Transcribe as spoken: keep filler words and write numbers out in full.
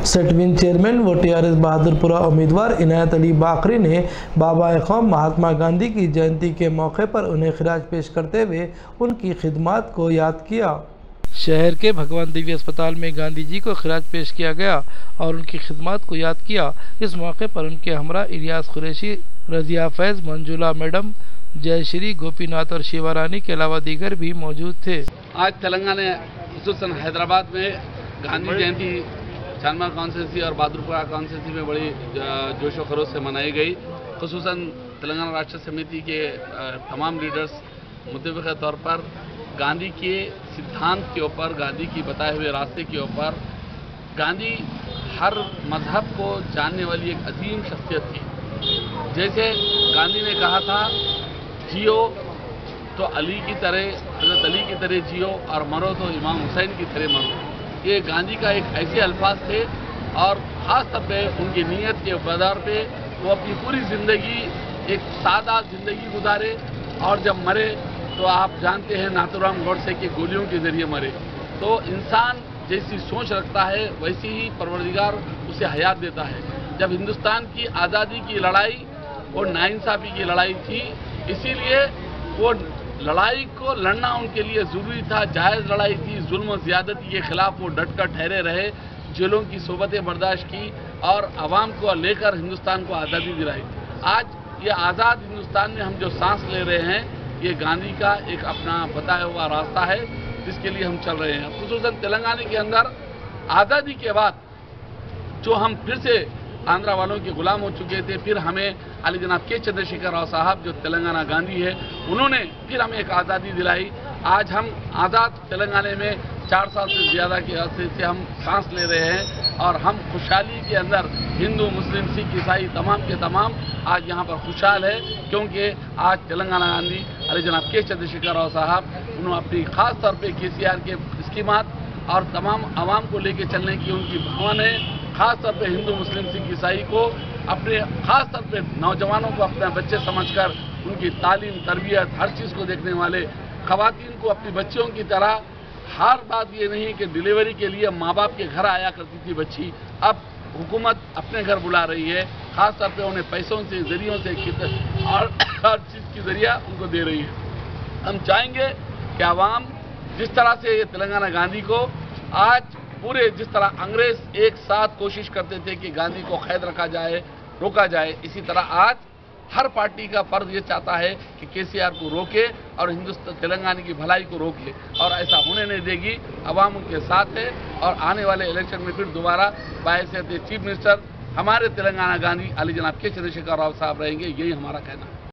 सेटविन chairman व T R S Bahadurpura उम्मीदवार इनायत अली बाकरी ने बाबा कौम महात्मा गांधी की जयंती के मौके पर उन्हें खिराज पेश करते हुए उनकी खिदमत को याद किया। शहर के भगवान देवी अस्पताल में गांधी जी को खिराज पेश किया गया और उनकी खिदमत को याद किया। इस मौके पर उनके हमरा इलियास कुरैशी, रजिया फैज, मंजुला मैडम, जयश्री, गोपीनाथ और शिवारानी के अलावा दीगर भी मौजूद थे। आज तेलंगाना खुसूसन हैदराबाद में गांधी जयंती चांदमार कॉन्स्टिट्यूंसी और बहादुरपुरा कॉन्स्टिट्यूंसी में बड़ी जोश व खरोश से मनाई गई। खुसूसन तेलंगाना राष्ट्र समिति के तमाम लीडर्स मुतफ़िक़ तौर पर गांधी के सिद्धांत के ऊपर, गांधी की बताए हुए रास्ते के ऊपर, गांधी हर मजहब को जानने वाली एक अजीम शख्सियत थी। जैसे गांधी ने कहा था, जियो तो अली की तरह, हज़रत अली की तरह जियो और मरो तो इमाम हुसैन की तरह मरो। ये गांधी का एक ऐसे अल्फाज थे और ख़ास तौर पे उनकी नीयत के बुनियाद पे वो अपनी पूरी ज़िंदगी एक सादा ज़िंदगी गुजारे और जब मरे तो आप जानते हैं नाथूराम गोडसे की गोलियों के ज़रिए मरे। तो इंसान जैसी सोच रखता है वैसी ही परवरदिगार उसे हयात देता है। जब हिंदुस्तान की आज़ादी की लड़ाई वो नाइंसाफ़ी की लड़ाई थी, इसीलिए वो लड़ाई को लड़ना उनके लिए ज़रूरी था, जायज़ लड़ाई थी। जुल्म और ज़्यादती के ख़िलाफ़ वो डट कर ठहरे रहे, जेलों की सोबतें बर्दाश्त की और आवाम को लेकर हिंदुस्तान को आज़ादी दिलाई। आज ये आज़ाद हिंदुस्तान में हम जो सांस ले रहे हैं, ये गांधी का एक अपना बताया हुआ रास्ता है जिसके लिए हम चल रहे हैं। खुसूसन तेलंगाना के अंदर आज़ादी के बाद जो हम फिर से आंध्रा वालों के गुलाम हो चुके थे, फिर हमें अली जनाब के चंद्रशेखर राव साहब जो तेलंगाना गांधी है, उन्होंने फिर हमें एक आज़ादी दिलाई। आज हम आज़ाद तेलंगाना में चार साल से ज़्यादा के अरसे से हम सांस ले रहे हैं और हम खुशहाली के अंदर हिंदू, मुस्लिम, सिख, ईसाई तमाम के तमाम आज यहाँ पर खुशहाल है, क्योंकि आज तेलंगाना गांधी अली जनाब के चंद्रशेखर राव साहब उन्होंने अपनी ख़ास तौर पर के सी आर के स्कीमात और तमाम आवाम को लेके चलने की उनकी भावना है। ख़ास तौर पे हिंदू, मुस्लिम, सिख, ईसाई को अपने ख़ास तौर पे नौजवानों को अपने बच्चे समझकर उनकी तालीम, तरबियत, हर चीज़ को देखने वाले, ख़वातीन को अपनी बच्चियों की तरह, हर बात ये नहीं कि डिलीवरी के लिए माँ बाप के घर आया करती थी बच्ची, अब हुकूमत अपने घर बुला रही है। ख़ास तौर पे उन्हें पैसों से, ज़रियों से और हर चीज़ की ज़रिया उनको दे रही है। हम चाहेंगे कि आवाम जिस तरह से ये तेलंगाना गांधी को आज पूरे जिस तरह अंग्रेज एक साथ कोशिश करते थे कि गांधी को कैद रखा जाए, रोका जाए, इसी तरह आज हर पार्टी का फर्ज ये चाहता है कि के सी आर को रोके और हिंदुस्तान तेलंगाना की भलाई को रोके, और ऐसा होने नहीं देगी। अवाम उनके साथ है और आने वाले इलेक्शन में फिर दोबारा बायसियत चीफ मिनिस्टर हमारे तेलंगाना गांधी अली जनाब के चंद्रशेखर राव साहब रहेंगे, यही हमारा कहना है।